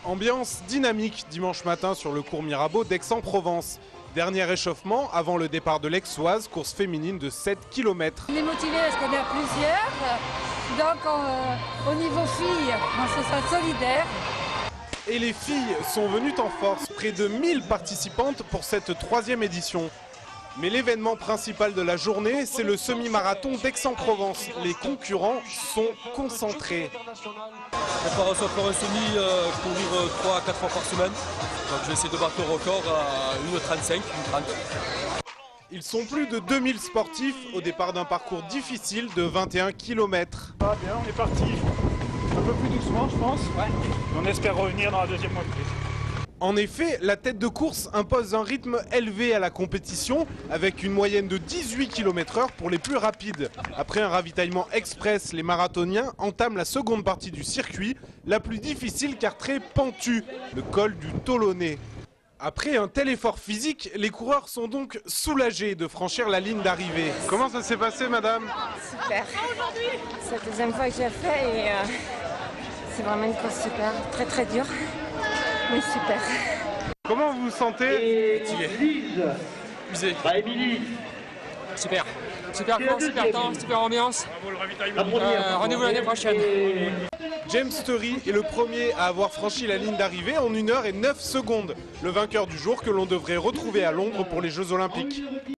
Ambiance dynamique dimanche matin sur le cours Mirabeau d'Aix-en-Provence. Dernier échauffement avant le départ de l'Aixoise, course féminine de 7 km. On est motivé parce qu'on est à plusieurs, donc au niveau filles, on se sent solidaire. Et les filles sont venues en force, près de 1000 participantes pour cette troisième édition. Mais l'événement principal de la journée, c'est le semi-marathon d'Aix-en-Provence. Les concurrents sont concentrés. Je prépare pour un semi, courir 3 à 4 fois par semaine. Donc je vais essayer de battre le record à 1h35, 1h30. Ils sont plus de 2000 sportifs au départ d'un parcours difficile de 21 km. Ça va bien, on est parti un peu plus doucement, je pense. Ouais. On espère revenir dans la deuxième moitié. En effet, la tête de course impose un rythme élevé à la compétition, avec une moyenne de 18 km/h pour les plus rapides. Après un ravitaillement express, les marathoniens entament la seconde partie du circuit, la plus difficile car très pentue, le col du Tolonais. Après un tel effort physique, les coureurs sont donc soulagés de franchir la ligne d'arrivée. Comment ça s'est passé, madame? Super. C'est la deuxième fois que j'ai fait et c'est vraiment une course super, très très dure. Mais super. Comment vous vous sentez? Usé. Super. Super course, super temps, super ambiance. Rendez-vous l'année prochaine. James Story est le premier à avoir franchi la ligne d'arrivée en 1h09, le vainqueur du jour que l'on devrait retrouver à Londres pour les Jeux Olympiques.